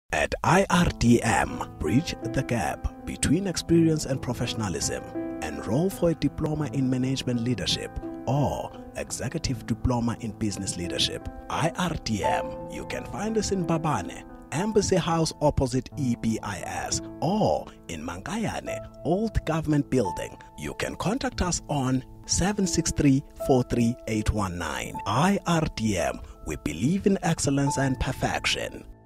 At IRDM, bridge the gap between experience and professionalism. Enroll for a diploma in management leadership or executive diploma in business leadership. IRDM, you can find us in Babane, Embassy House opposite EBIS, or in Mangayane, Old Government Building. You can contact us on 763-43819. IRDM, we believe in excellence and perfection.